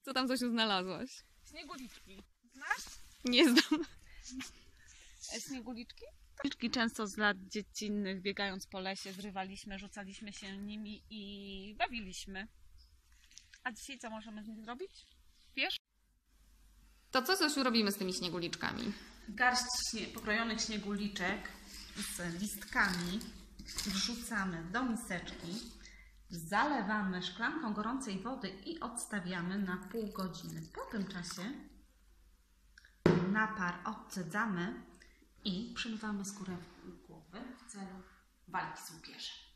Co tam, Zosiu, znalazłaś? Śnieguliczki. Znasz? Nie znam. Śnieguliczki? Śnieguliczki często z lat dziecinnych, biegając po lesie, zrywaliśmy, rzucaliśmy się nimi i bawiliśmy. A dzisiaj co możemy z nich zrobić? Wiesz? To co, Zosiu, robimy z tymi śnieguliczkami? Garść pokrojonych śnieguliczek z listkami wrzucamy do miseczki, zalewamy szklanką gorącej wody i odstawiamy na pół godziny. Po tym czasie napar odcedzamy i przymywamy skórę głowy w celu walki z łupieżem.